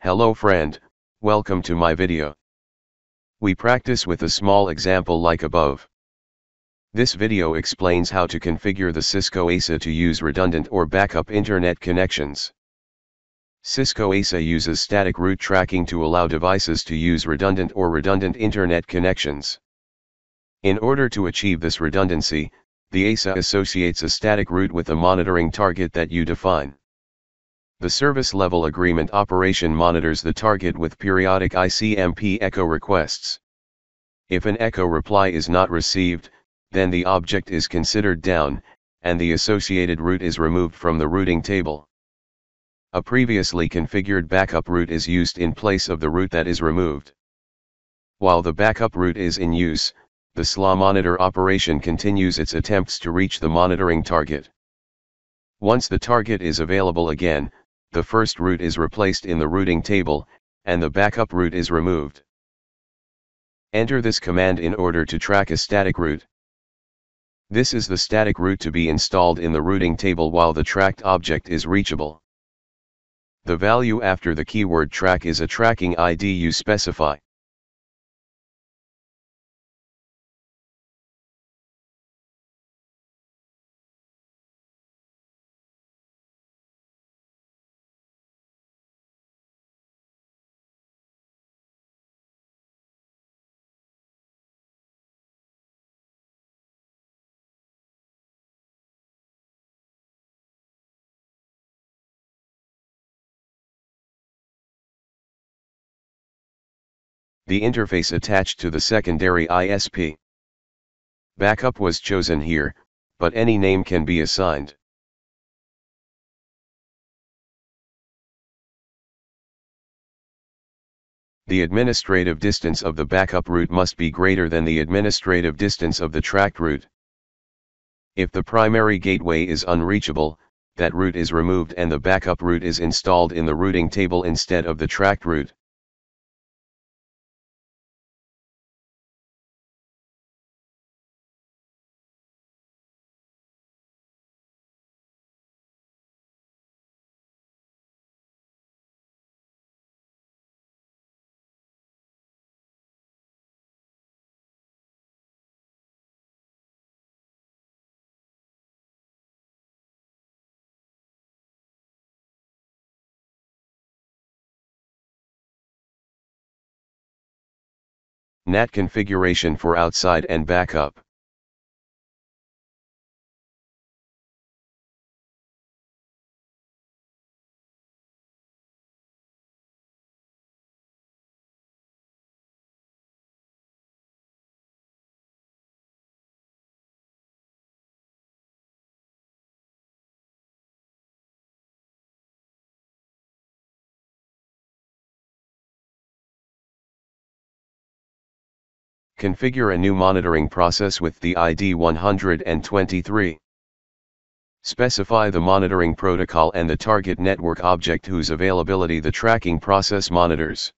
Hello friend, welcome to my video. We practice with a small example like above. This video explains how to configure the Cisco ASA to use redundant or backup internet connections. Cisco ASA uses static route tracking to allow devices to use redundant internet connections. In order to achieve this redundancy, the ASA associates a static route with a monitoring target that you define. The service level agreement operation monitors the target with periodic ICMP echo requests. If an echo reply is not received, then the object is considered down, and the associated route is removed from the routing table. A previously configured backup route is used in place of the route that is removed. While the backup route is in use, the SLA monitor operation continues its attempts to reach the monitoring target. Once the target is available again, the first route is replaced in the routing table, and the backup route is removed. Enter this command in order to track a static route. This is the static route to be installed in the routing table while the tracked object is reachable. The value after the keyword track is a tracking ID you specify. The interface attached to the secondary ISP. Backup was chosen here, but any name can be assigned. The administrative distance of the backup route must be greater than the administrative distance of the tracked route. If the primary gateway is unreachable, that route is removed and the backup route is installed in the routing table instead of the tracked route. NAT configuration for outside and backup. Configure a new monitoring process with the ID 123. Specify the monitoring protocol and the target network object whose availability the tracking process monitors.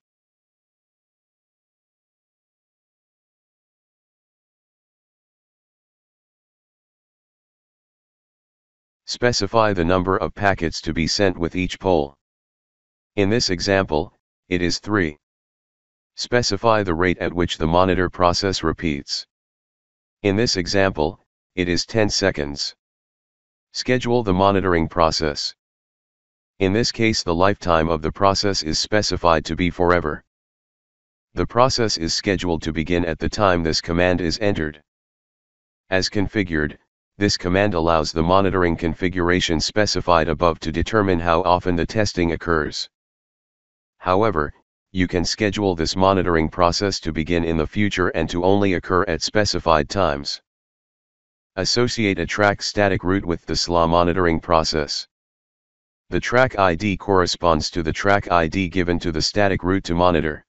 Specify the number of packets to be sent with each pole. In this example, it is 3. Specify the rate at which the monitor process repeats. In this example, it is 10 seconds. Schedule the monitoring process. In this case, the lifetime of the process is specified to be forever. The process is scheduled to begin at the time this command is entered. As configured, this command allows the monitoring configuration specified above to determine how often the testing occurs. However, you can schedule this monitoring process to begin in the future and to only occur at specified times. Associate a track static route with the SLA monitoring process. The track ID corresponds to the track ID given to the static route to monitor.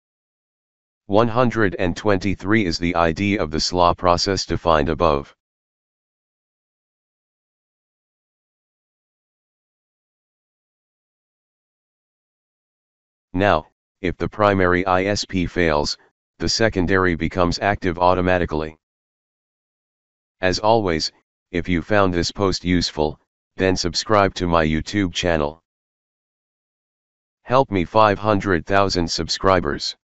123 is the ID of the SLA process defined above. Now, if the primary ISP fails, the secondary becomes active automatically. As always, if you found this post useful, then subscribe to my YouTube channel. Help me 500,000 subscribers.